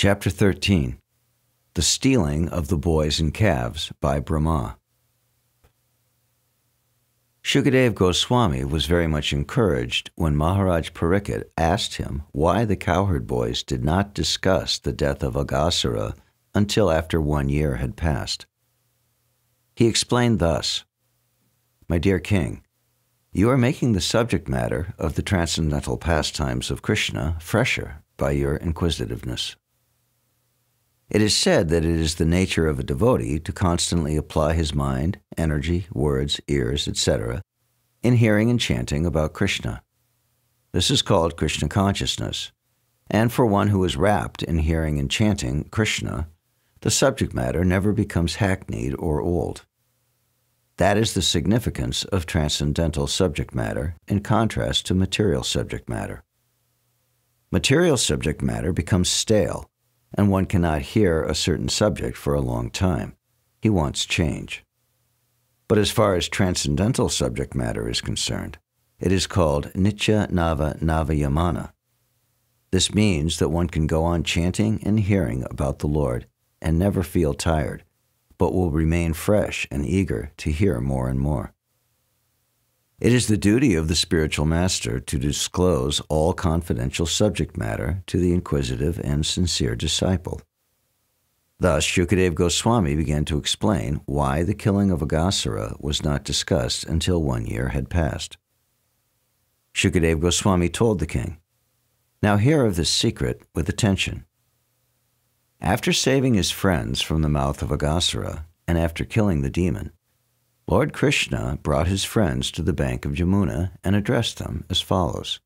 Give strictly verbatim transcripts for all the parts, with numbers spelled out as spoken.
Chapter thirteen. The Stealing of the Boys and Calves by Brahma. Shukadeva Goswami was very much encouraged when Maharaj Parikshit asked him why the cowherd boys did not discuss the death of Aghasura until after one year had passed. He explained thus, "My dear king, you are making the subject matter of the transcendental pastimes of Krishna fresher by your inquisitiveness. It is said that it is the nature of a devotee to constantly apply his mind, energy, words, ears, et cetera in hearing and chanting about Krishna. This is called Krishna consciousness, and for one who is rapt in hearing and chanting Krishna, the subject matter never becomes hackneyed or old. That is the significance of transcendental subject matter in contrast to material subject matter. Material subject matter becomes stale, and one cannot hear a certain subject for a long time. He wants change. But as far as transcendental subject matter is concerned, it is called Nitya Nava Navayamana. This means that one can go on chanting and hearing about the Lord and never feel tired, but will remain fresh and eager to hear more and more. It is the duty of the spiritual master to disclose all confidential subject matter to the inquisitive and sincere disciple. Thus, Shukadeva Goswami began to explain why the killing of Aghasura was not discussed until one year had passed. Shukadeva Goswami told the king, "Now hear of this secret with attention. After saving his friends from the mouth of Aghasura, and after killing the demon, Lord Krishna brought his friends to the bank of Jamuna and addressed them as follows.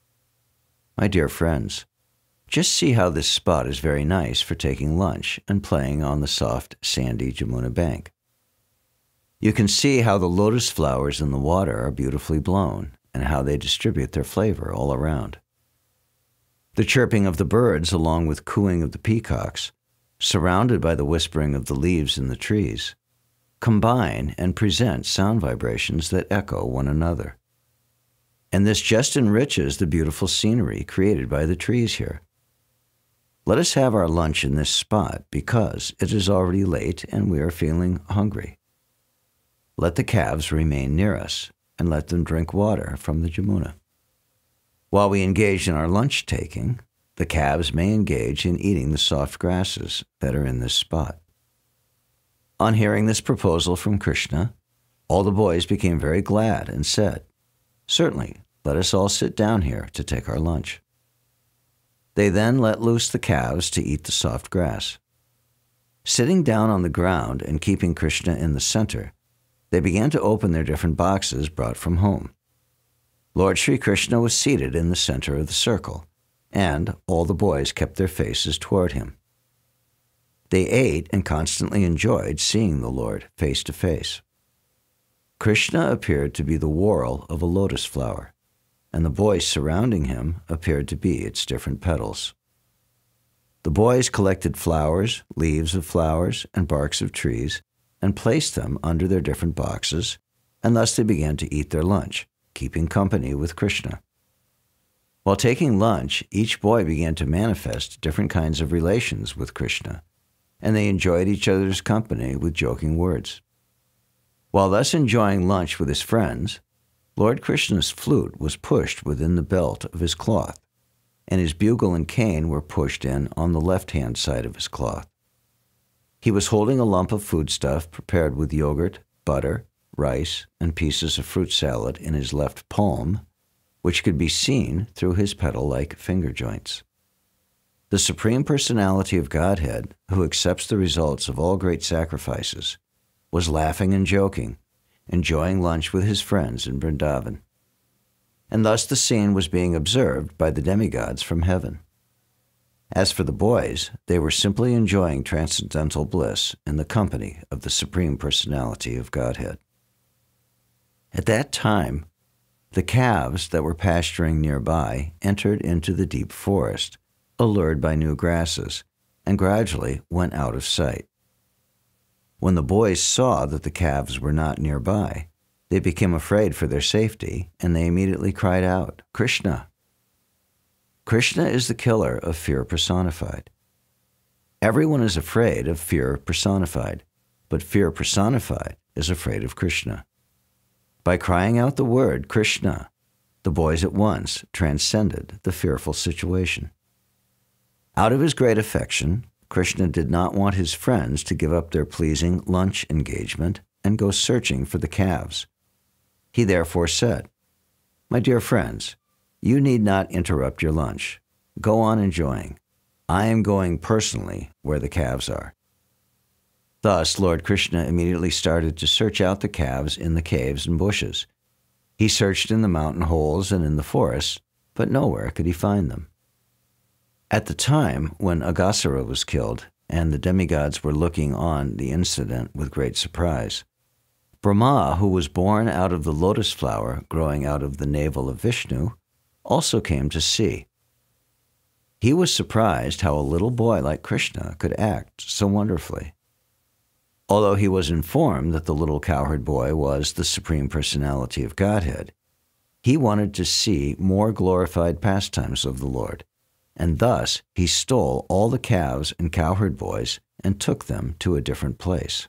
My dear friends, just see how this spot is very nice for taking lunch and playing on the soft, sandy Jamuna bank. You can see how the lotus flowers in the water are beautifully blown and how they distribute their flavor all around. The chirping of the birds along with cooing of the peacocks, surrounded by the whispering of the leaves in the trees, combine and present sound vibrations that echo one another. And this just enriches the beautiful scenery created by the trees here. Let us have our lunch in this spot because it is already late and we are feeling hungry. Let the calves remain near us and let them drink water from the Jamuna. While we engage in our lunch taking, the calves may engage in eating the soft grasses that are in this spot." On hearing this proposal from Krishna, all the boys became very glad and said, "Certainly, let us all sit down here to take our lunch." They then let loose the calves to eat the soft grass. Sitting down on the ground and keeping Krishna in the center, they began to open their different boxes brought from home. Lord Sri Krishna was seated in the center of the circle, and all the boys kept their faces toward him. They ate and constantly enjoyed seeing the Lord face to face. Krishna appeared to be the whorl of a lotus flower, and the boys surrounding him appeared to be its different petals. The boys collected flowers, leaves of flowers, and barks of trees, and placed them under their different boxes, and thus they began to eat their lunch, keeping company with Krishna. While taking lunch, each boy began to manifest different kinds of relations with Krishna, and they enjoyed each other's company with joking words. While thus enjoying lunch with his friends, Lord Krishna's flute was pushed within the belt of his cloth, and his bugle and cane were pushed in on the left-hand side of his cloth. He was holding a lump of foodstuff prepared with yogurt, butter, rice, and pieces of fruit salad in his left palm, which could be seen through his petal-like finger joints. The Supreme Personality of Godhead, who accepts the results of all great sacrifices, was laughing and joking, enjoying lunch with his friends in Vrindavan. And thus the scene was being observed by the demigods from heaven. As for the boys, they were simply enjoying transcendental bliss in the company of the Supreme Personality of Godhead. At that time, the calves that were pasturing nearby entered into the deep forest, allured by new grasses, and gradually went out of sight. When the boys saw that the calves were not nearby, they became afraid for their safety, and they immediately cried out, "Krishna!" Krishna is the killer of fear personified. Everyone is afraid of fear personified, but fear personified is afraid of Krishna. By crying out the word Krishna, the boys at once transcended the fearful situation. Out of his great affection, Krishna did not want his friends to give up their pleasing lunch engagement and go searching for the calves. He therefore said, "My dear friends, you need not interrupt your lunch. Go on enjoying. I am going personally where the calves are." Thus, Lord Krishna immediately started to search out the calves in the caves and bushes. He searched in the mountain holes and in the forests, but nowhere could he find them. At the time when Aghasura was killed, and the demigods were looking on the incident with great surprise, Brahma, who was born out of the lotus flower growing out of the navel of Vishnu, also came to see. He was surprised how a little boy like Krishna could act so wonderfully. Although he was informed that the little cowherd boy was the Supreme Personality of Godhead, he wanted to see more glorified pastimes of the Lord, and thus he stole all the calves and cowherd boys and took them to a different place.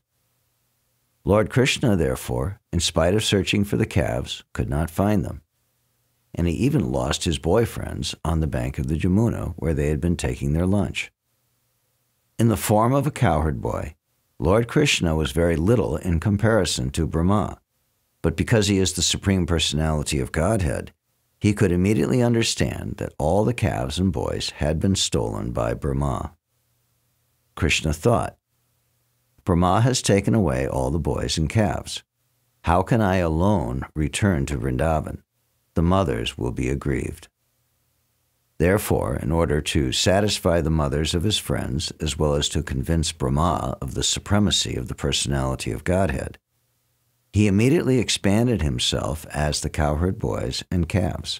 Lord Krishna, therefore, in spite of searching for the calves, could not find them, and he even lost his boyfriends on the bank of the Jamuna where they had been taking their lunch. In the form of a cowherd boy, Lord Krishna was very little in comparison to Brahma, but because he is the Supreme Personality of Godhead, he could immediately understand that all the calves and boys had been stolen by Brahma. Krishna thought, "Brahma has taken away all the boys and calves. How can I alone return to Vrindavan? The mothers will be aggrieved." Therefore, in order to satisfy the mothers of his friends, as well as to convince Brahma of the supremacy of the personality of Godhead, he immediately expanded himself as the cowherd boys and calves.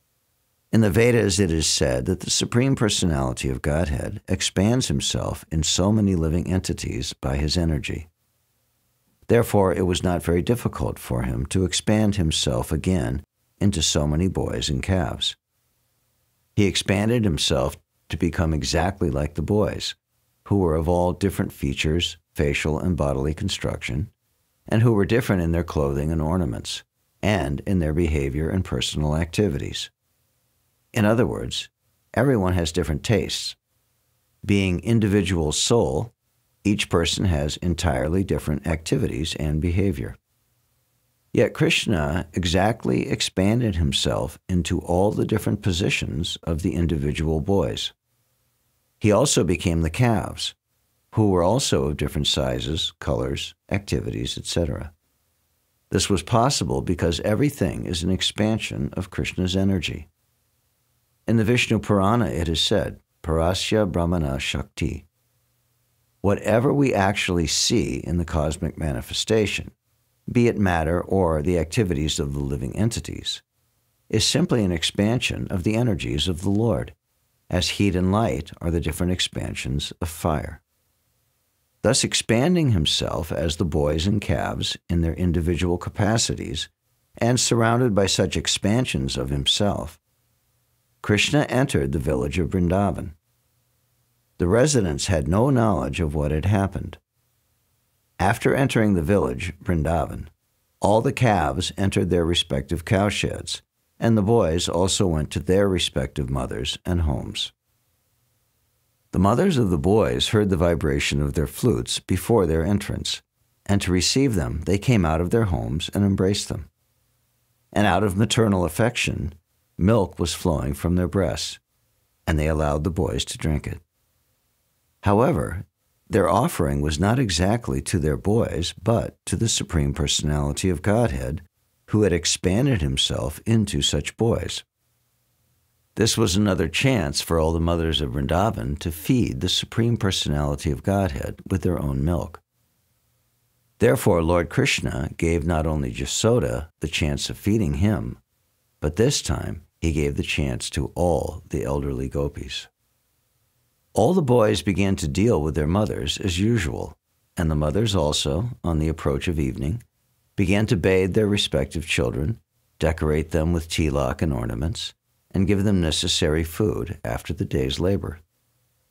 In the Vedas, it is said that the Supreme Personality of Godhead expands himself in so many living entities by his energy. Therefore, it was not very difficult for him to expand himself again into so many boys and calves. He expanded himself to become exactly like the boys, who were of all different features, facial and bodily construction, and who were different in their clothing and ornaments, and in their behavior and personal activities. In other words, everyone has different tastes. Being individual soul, each person has entirely different activities and behavior. Yet Krishna exactly expanded himself into all the different positions of the individual boys. He also became the calves, who were also of different sizes, colors, activities, et cetera. This was possible because everything is an expansion of Krishna's energy. In the Vishnu Purana, it is said, Parasya Brahmana Shakti. Whatever we actually see in the cosmic manifestation, be it matter or the activities of the living entities, is simply an expansion of the energies of the Lord, as heat and light are the different expansions of fire. Thus expanding himself as the boys and calves in their individual capacities, and surrounded by such expansions of himself, Krishna entered the village of Vrindavan. The residents had no knowledge of what had happened. After entering the village, Vrindavan, all the calves entered their respective cowsheds, and the boys also went to their respective mothers and homes. The mothers of the boys heard the vibration of their flutes before their entrance, and to receive them they came out of their homes and embraced them. And out of maternal affection, milk was flowing from their breasts, and they allowed the boys to drink it. However, their offering was not exactly to their boys, but to the Supreme Personality of Godhead, who had expanded himself into such boys. This was another chance for all the mothers of Vrindavan to feed the Supreme Personality of Godhead with their own milk. Therefore, Lord Krishna gave not only Yasoda the chance of feeding him, but this time he gave the chance to all the elderly gopis. All the boys began to deal with their mothers as usual, and the mothers also, on the approach of evening, began to bathe their respective children, decorate them with tilak and ornaments, and give them necessary food after the day's labor.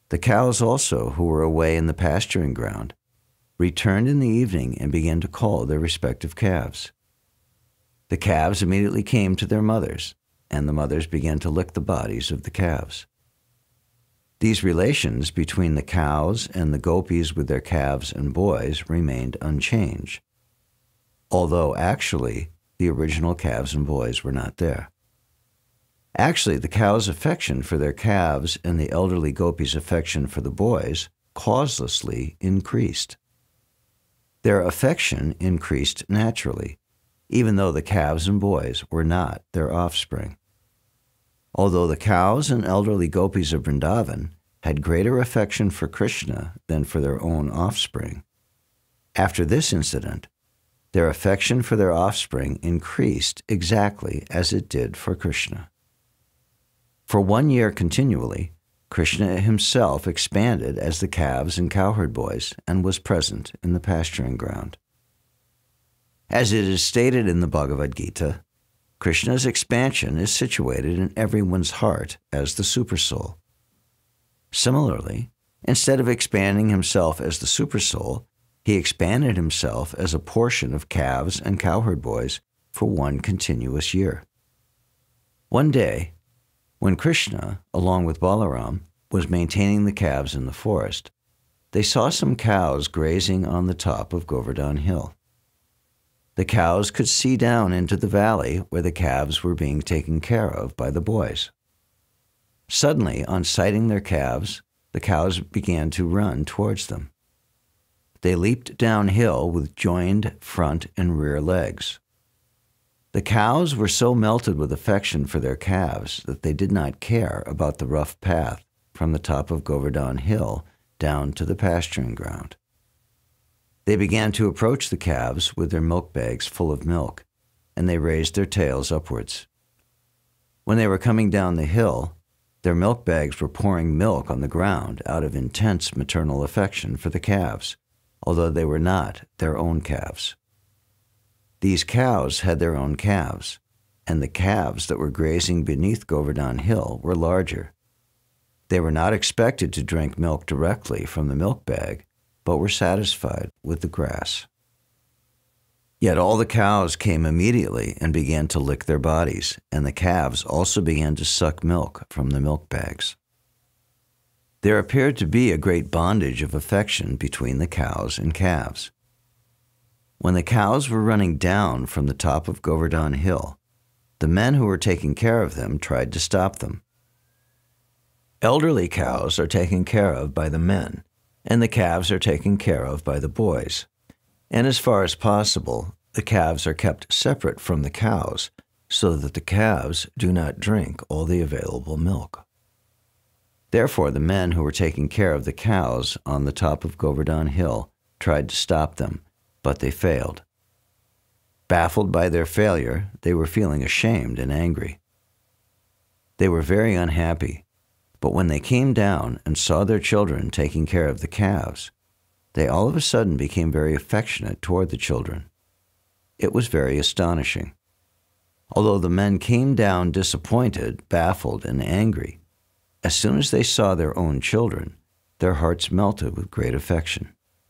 The cows also, who were away in the pasturing ground, returned in the evening and began to call their respective calves. The calves immediately came to their mothers, and the mothers began to lick the bodies of the calves. These relations between the cows and the gopis with their calves and boys remained unchanged, although actually the original calves and boys were not there. Actually, the cows' affection for their calves and the elderly gopis' affection for the boys causelessly increased. Their affection increased naturally, even though the calves and boys were not their offspring. Although the cows and elderly gopis of Vrindavan had greater affection for Krishna than for their own offspring, after this incident, their affection for their offspring increased exactly as it did for Krishna. For one year continually, Krishna himself expanded as the calves and cowherd boys and was present in the pasturing ground. As it is stated in the Bhagavad Gita, Krishna's expansion is situated in everyone's heart as the Supersoul. Similarly, instead of expanding himself as the Supersoul, he expanded himself as a portion of calves and cowherd boys for one continuous year. One day, when Krishna, along with Balaram, was maintaining the calves in the forest, they saw some cows grazing on the top of Govardhan Hill. The cows could see down into the valley where the calves were being taken care of by the boys. Suddenly, on sighting their calves, the cows began to run towards them. They leaped downhill with joined front and rear legs. The cows were so melted with affection for their calves that they did not care about the rough path from the top of Govardhan Hill down to the pasturing ground. They began to approach the calves with their milk bags full of milk, and they raised their tails upwards. When they were coming down the hill, their milk bags were pouring milk on the ground out of intense maternal affection for the calves, although they were not their own calves. These cows had their own calves, and the calves that were grazing beneath Govardhan Hill were larger. They were not expected to drink milk directly from the milk bag, but were satisfied with the grass. Yet all the cows came immediately and began to lick their bodies, and the calves also began to suck milk from the milk bags. There appeared to be a great bondage of affection between the cows and calves. When the cows were running down from the top of Govardhan Hill, the men who were taking care of them tried to stop them. Elderly cows are taken care of by the men, and the calves are taken care of by the boys. And as far as possible, the calves are kept separate from the cows so that the calves do not drink all the available milk. Therefore, the men who were taking care of the cows on the top of Govardhan Hill tried to stop them, but they failed. Baffled by their failure, they were feeling ashamed and angry. They were very unhappy, but when they came down and saw their children taking care of the calves, they all of a sudden became very affectionate toward the children. It was very astonishing. Although the men came down disappointed, baffled, and angry, as soon as they saw their own children, their hearts melted with great affection.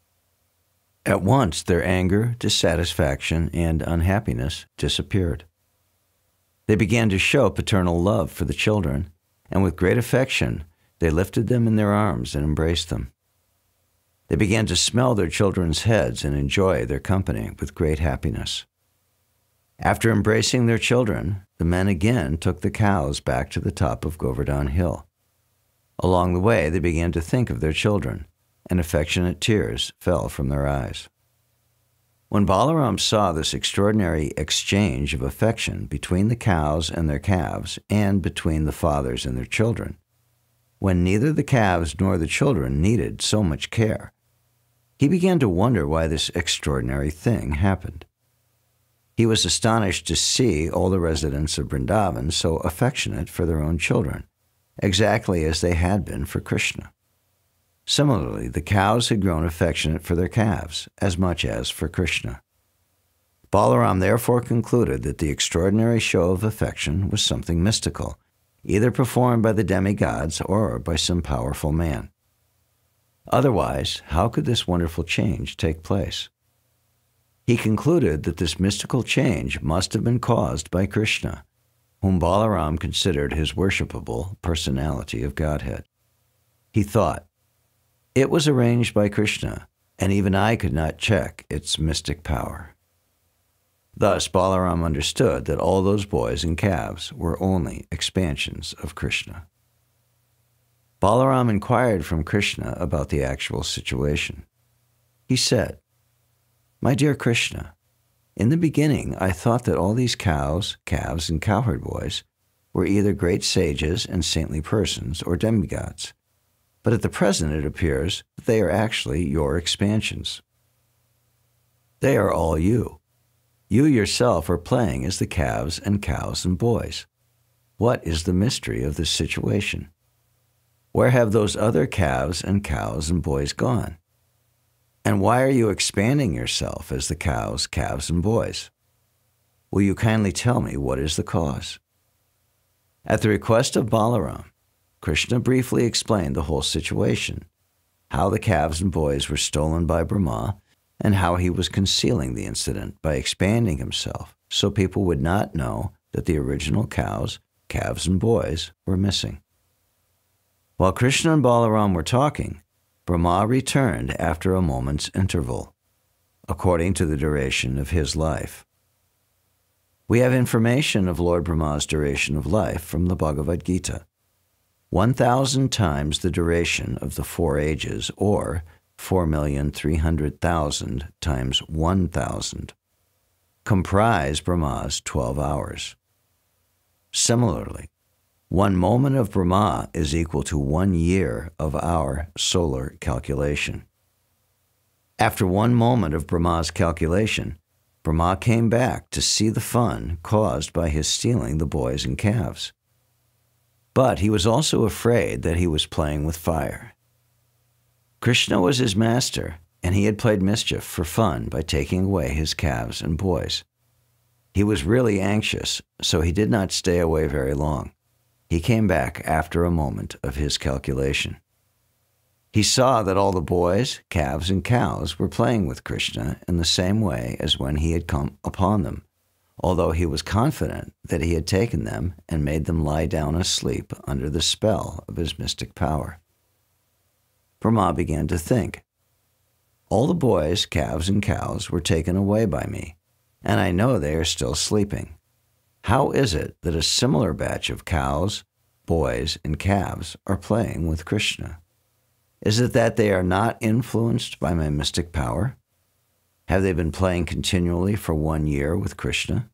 At once, their anger, dissatisfaction, and unhappiness disappeared. They began to show paternal love for the children, and with great affection, they lifted them in their arms and embraced them. They began to smell their children's heads and enjoy their company with great happiness. After embracing their children, the men again took the cows back to the top of Govardhan Hill. Along the way, they began to think of their children, and affectionate tears fell from their eyes. When Balaram saw this extraordinary exchange of affection between the cows and their calves and between the fathers and their children, when neither the calves nor the children needed so much care, he began to wonder why this extraordinary thing happened. He was astonished to see all the residents of Vrindavan so affectionate for their own children, exactly as they had been for Krishna. Similarly, the cows had grown affectionate for their calves as much as for Krishna. Balaram therefore concluded that the extraordinary show of affection was something mystical, either performed by the demigods or by some powerful man. Otherwise, how could this wonderful change take place? He concluded that this mystical change must have been caused by Krishna, whom Balaram considered his worshipable personality of Godhead. He thought, it was arranged by Krishna, and even I could not check its mystic power. Thus, Balaram understood that all those boys and calves were only expansions of Krishna. Balaram inquired from Krishna about the actual situation. He said, "My dear Krishna, in the beginning I thought that all these cows, calves, and cowherd boys were either great sages and saintly persons or demigods, but at the present it appears that they are actually your expansions. They are all you. You yourself are playing as the calves and cows and boys. What is the mystery of this situation? Where have those other calves and cows and boys gone? And why are you expanding yourself as the cows, calves, and boys? Will you kindly tell me what is the cause?" At the request of Balaram, Krishna briefly explained the whole situation, how the calves and boys were stolen by Brahma, and how he was concealing the incident by expanding himself so people would not know that the original cows, calves, and boys were missing. While Krishna and Balaram were talking, Brahma returned after a moment's interval, according to the duration of his life. We have information of Lord Brahma's duration of life from the Bhagavad Gita. One thousand times the duration of the four ages, or four million three hundred thousand times one thousand, comprise Brahma's twelve hours. Similarly, one moment of Brahma is equal to one year of our solar calculation. After one moment of Brahma's calculation, Brahma came back to see the fun caused by his stealing the boys and calves. But he was also afraid that he was playing with fire. Krishna was his master, and he had played mischief for fun by taking away his calves and boys. He was really anxious, so he did not stay away very long. He came back after a moment of his calculation. He saw that all the boys, calves, and cows were playing with Krishna in the same way as when he had come upon them, although he was confident that he had taken them and made them lie down asleep under the spell of his mystic power. Brahma began to think, all the boys, calves, and cows were taken away by me, and I know they are still sleeping. How is it that a similar batch of cows, boys, and calves are playing with Krishna? Is it that they are not influenced by my mystic power? Have they been playing continually for one year with Krishna?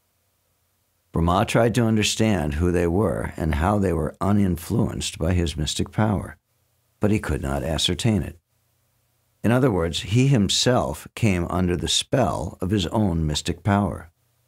Brahma tried to understand who they were and how they were uninfluenced by his mystic power, but he could not ascertain it. In other words, he himself came under the spell of his own mystic power.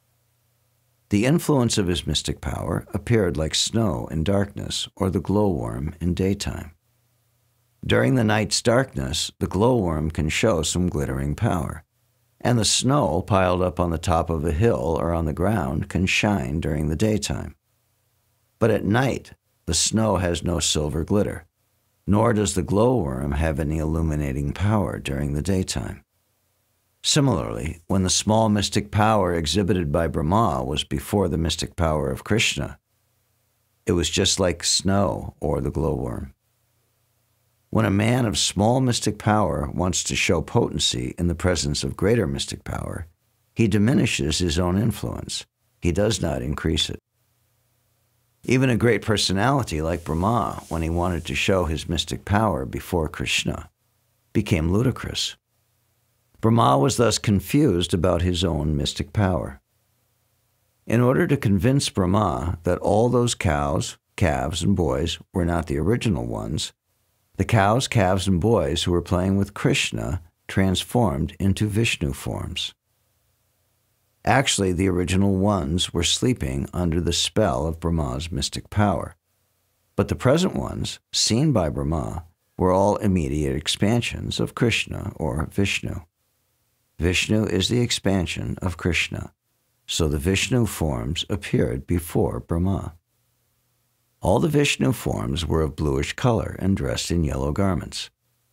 The influence of his mystic power appeared like snow in darkness or the glowworm in daytime. During the night's darkness, the glowworm can show some glittering power, and the snow piled up on the top of a hill or on the ground can shine during the daytime. But at night, the snow has no silver glitter, nor does the glowworm have any illuminating power during the daytime. Similarly, when the small mystic power exhibited by Brahma was before the mystic power of Krishna, it was just like snow or the glowworm. When a man of small mystic power wants to show potency in the presence of greater mystic power, he diminishes his own influence. He does not increase it. Even a great personality like Brahma, when he wanted to show his mystic power before Krishna, became ludicrous. Brahma was thus confused about his own mystic power. In order to convince Brahma that all those cows, calves, and boys were not the original ones, the cows, calves, and boys who were playing with Krishna transformed into Vishnu forms. Actually, the original ones were sleeping under the spell of Brahma's mystic power, but the present ones, seen by Brahma, were all immediate expansions of Krishna or Vishnu. Vishnu is the expansion of Krishna, so the Vishnu forms appeared before Brahma. All the Vishnu forms were of bluish color and dressed in yellow garments.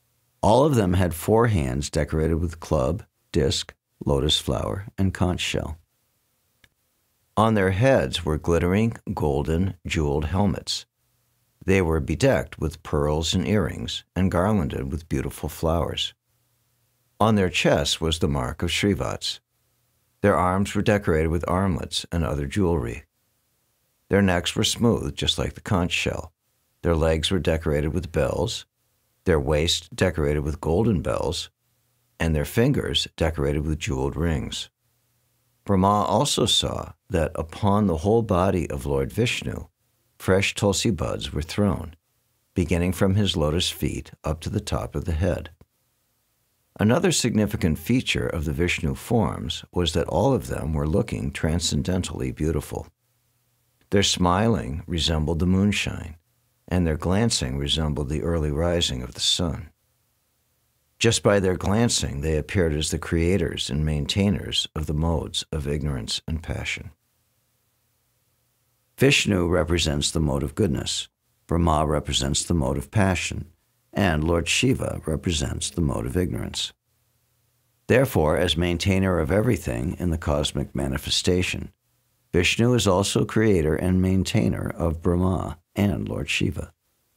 All of them had four hands decorated with club, disc, lotus flower, and conch shell. On their heads were glittering, golden, jeweled helmets. They were bedecked with pearls and earrings, and garlanded with beautiful flowers. On their chests was the mark of Srivats. Their arms were decorated with armlets and other jewelry. Their necks were smooth, just like the conch shell. Their legs were decorated with bells, their waist decorated with golden bells, and their fingers decorated with jeweled rings. Brahma also saw that upon the whole body of Lord Vishnu, fresh tulsi buds were thrown, beginning from his lotus feet up to the top of the head. Another significant feature of the Vishnu forms was that all of them were looking transcendently beautiful. Their smiling resembled the moonshine, and their glancing resembled the early rising of the sun. Just by their glancing, they appeared as the creators and maintainers of the modes of ignorance and passion. Vishnu represents the mode of goodness, Brahma represents the mode of passion, and Lord Shiva represents the mode of ignorance. Therefore, as maintainer of everything in the cosmic manifestation, Vishnu is also creator and maintainer of Brahma and Lord Shiva.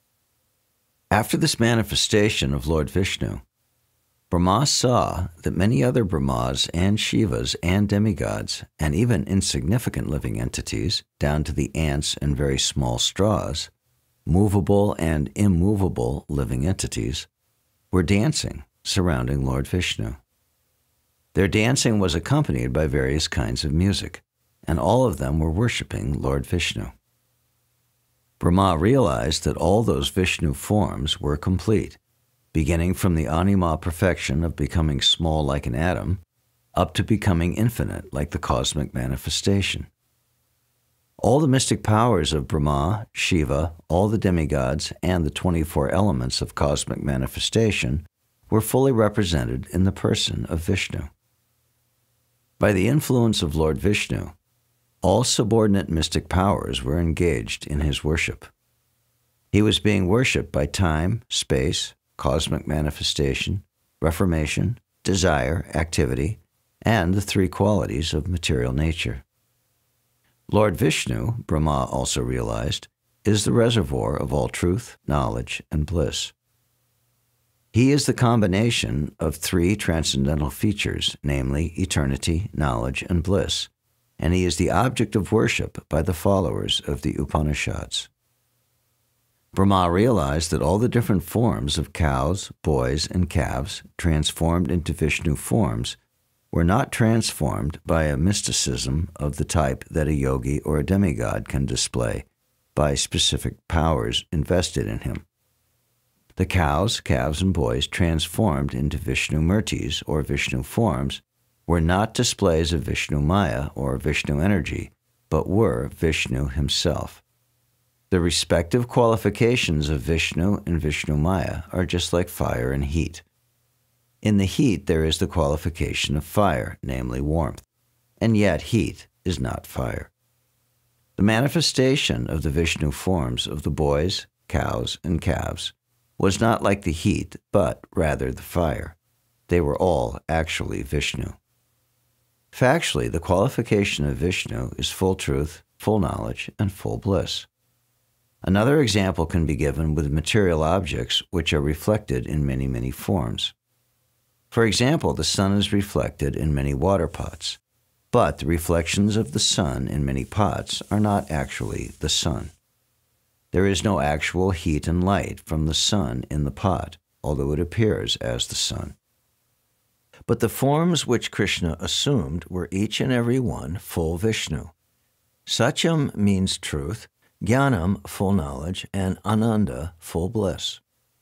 After this manifestation of Lord Vishnu, Brahma saw that many other Brahmas and Shivas and demigods, and even insignificant living entities, down to the ants and very small straws, movable and immovable living entities, were dancing surrounding Lord Vishnu. Their dancing was accompanied by various kinds of music, and all of them were worshipping Lord Vishnu. Brahma realized that all those Vishnu forms were complete, beginning from the anima perfection of becoming small like an atom, up to becoming infinite like the cosmic manifestation. All the mystic powers of Brahma, Shiva, all the demigods, and the twenty-four elements of cosmic manifestation were fully represented in the person of Vishnu. By the influence of Lord Vishnu, all subordinate mystic powers were engaged in his worship. He was being worshipped by time, space, cosmic manifestation, reformation, desire, activity, and the three qualities of material nature. Lord Vishnu, Brahma also realized, is the reservoir of all truth, knowledge, and bliss. He is the combination of three transcendental features, namely eternity, knowledge, and bliss, and he is the object of worship by the followers of the Upanishads. Brahma realized that all the different forms of cows, boys, and calves transformed into Vishnu forms were not transformed by a mysticism of the type that a yogi or a demigod can display by specific powers invested in him. The cows, calves, and boys transformed into Vishnu murtis or Vishnu forms were not displays of Vishnu Maya or Vishnu energy, but were Vishnu himself. The respective qualifications of Vishnu and Vishnu Maya are just like fire and heat. In the heat there is the qualification of fire, namely warmth, and yet heat is not fire. The manifestation of the Vishnu forms of the boys, cows, and calves was not like the heat, but rather the fire. They were all actually Vishnu. Factually, the qualification of Vishnu is full truth, full knowledge, and full bliss. Another example can be given with material objects which are reflected in many, many forms. For example, the sun is reflected in many water pots, but the reflections of the sun in many pots are not actually the sun. There is no actual heat and light from the sun in the pot, although it appears as the sun. But the forms which Krishna assumed were each and every one full Vishnu. Satyam means truth, Jnanam, full knowledge, and Ananda, full bliss.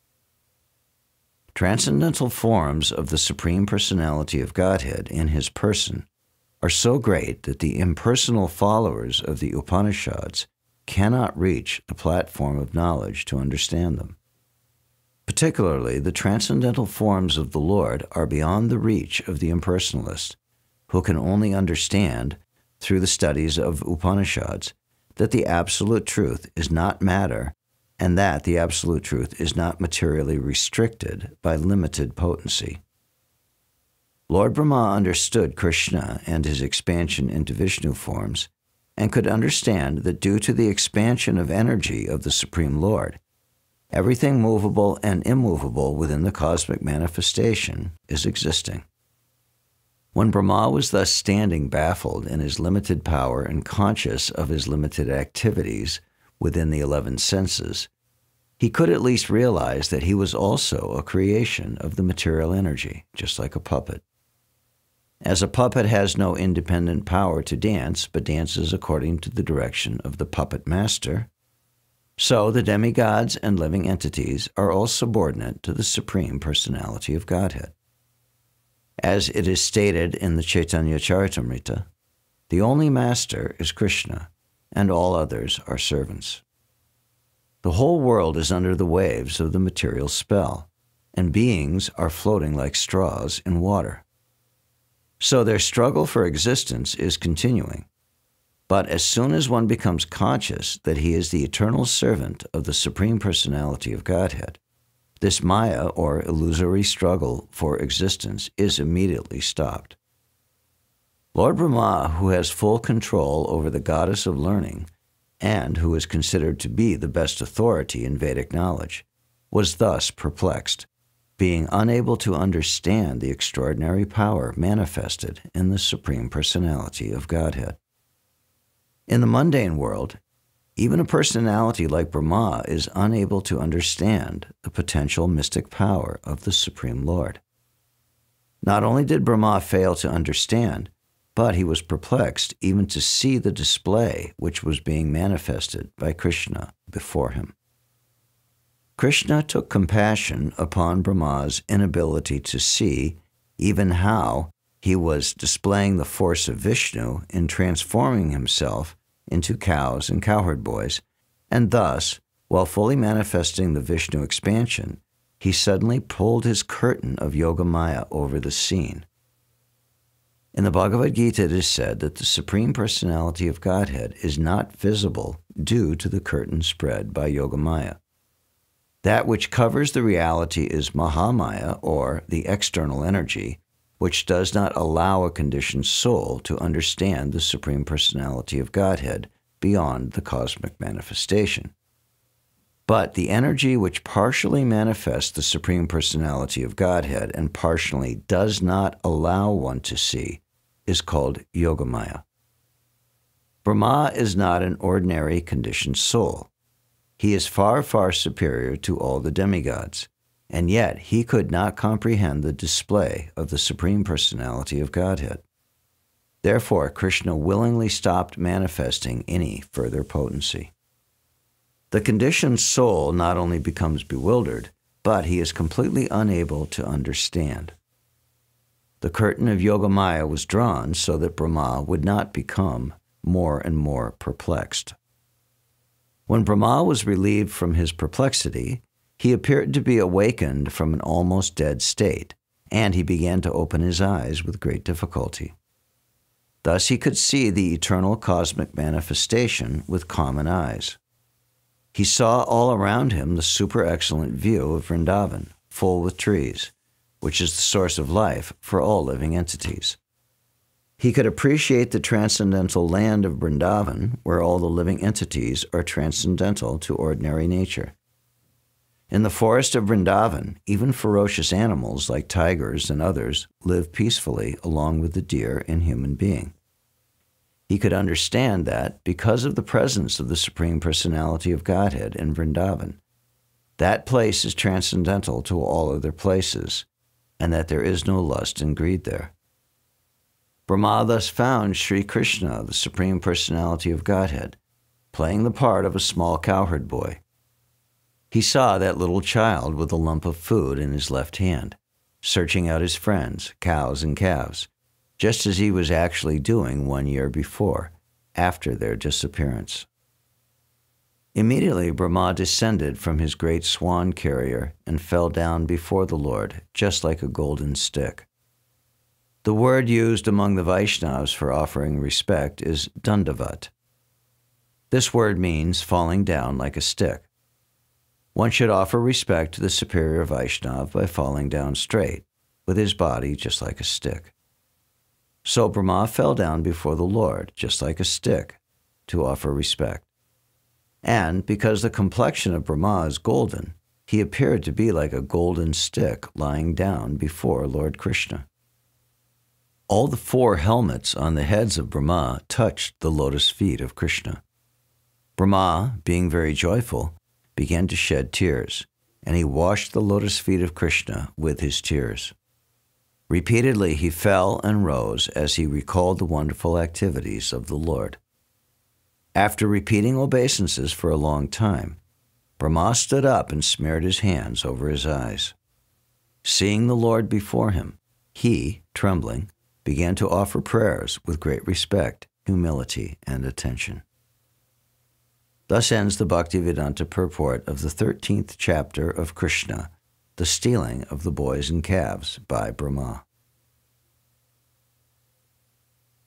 Transcendental forms of the Supreme Personality of Godhead in his person are so great that the impersonal followers of the Upanishads cannot reach the platform of knowledge to understand them. Particularly, the transcendental forms of the Lord are beyond the reach of the impersonalist, who can only understand, through the studies of Upanishads, that the absolute truth is not matter and that the absolute truth is not materially restricted by limited potency. Lord Brahma understood Krishna and his expansion into Vishnu forms, and could understand that due to the expansion of energy of the Supreme Lord, everything movable and immovable within the cosmic manifestation is existing. When Brahma was thus standing baffled in his limited power and conscious of his limited activities within the eleven senses, he could at least realize that he was also a creation of the material energy, just like a puppet. As a puppet has no independent power to dance, but dances according to the direction of the puppet master, so the demigods and living entities are all subordinate to the Supreme Personality of Godhead. As it is stated in the Chaitanya Charitamrita, the only master is Krishna, and all others are servants. The whole world is under the waves of the material spell, and beings are floating like straws in water. So their struggle for existence is continuing. But as soon as one becomes conscious that he is the eternal servant of the Supreme Personality of Godhead, this Maya, or illusory struggle for existence, is immediately stopped. Lord Brahma, who has full control over the goddess of learning, and who is considered to be the best authority in Vedic knowledge, was thus perplexed, being unable to understand the extraordinary power manifested in the Supreme Personality of Godhead. In the mundane world, even a personality like Brahma is unable to understand the potential mystic power of the Supreme Lord. Not only did Brahma fail to understand, but he was perplexed even to see the display which was being manifested by Krishna before him. Krishna took compassion upon Brahma's inability to see even how he was displaying the force of Vishnu in transforming himself into cows and cowherd boys, and thus, while fully manifesting the Vishnu expansion, he suddenly pulled his curtain of Yogamaya over the scene. In the Bhagavad Gita, it is said that the Supreme Personality of Godhead is not visible due to the curtain spread by Yogamaya. That which covers the reality is Mahamaya, or the external energy, which does not allow a conditioned soul to understand the Supreme Personality of Godhead beyond the cosmic manifestation. But the energy which partially manifests the Supreme Personality of Godhead and partially does not allow one to see is called Yogamaya. Brahma is not an ordinary conditioned soul. He is far, far superior to all the demigods, and yet he could not comprehend the display of the Supreme Personality of Godhead. Therefore, Krishna willingly stopped manifesting any further potency. The conditioned soul not only becomes bewildered, but he is completely unable to understand. The curtain of Yogamaya was drawn so that Brahma would not become more and more perplexed. When Brahma was relieved from his perplexity, he appeared to be awakened from an almost dead state, and he began to open his eyes with great difficulty. Thus he could see the eternal cosmic manifestation with common eyes. He saw all around him the super excellent view of Vrindavan, full with trees, which is the source of life for all living entities. He could appreciate the transcendental land of Vrindavan, where all the living entities are transcendental to ordinary nature. In the forest of Vrindavan, even ferocious animals like tigers and others live peacefully along with the deer and human being. He could understand that, because of the presence of the Supreme Personality of Godhead in Vrindavan, that place is transcendental to all other places, and that there is no lust and greed there. Brahma thus found Sri Krishna, the Supreme Personality of Godhead, playing the part of a small cowherd boy. He saw that little child with a lump of food in his left hand, searching out his friends, cows and calves, just as he was actually doing one year before, after their disappearance. Immediately Brahma descended from his great swan carrier and fell down before the Lord, just like a golden stick. The word used among the Vaishnavas for offering respect is dandavat. This word means falling down like a stick. One should offer respect to the superior Vaishnava by falling down straight, with his body just like a stick. So Brahma fell down before the Lord, just like a stick, to offer respect. And because the complexion of Brahma is golden, he appeared to be like a golden stick lying down before Lord Krishna. All the four helmets on the heads of Brahma touched the lotus feet of Krishna. Brahma, being very joyful, began to shed tears, and he washed the lotus feet of Krishna with his tears. Repeatedly he fell and rose as he recalled the wonderful activities of the Lord. After repeating obeisances for a long time, Brahma stood up and smeared his hands over his eyes. Seeing the Lord before him, he, trembling, began to offer prayers with great respect, humility, and attention. Thus ends the Bhaktivedanta purport of the thirteenth chapter of Krsna, the stealing of the boys and calves by Brahma.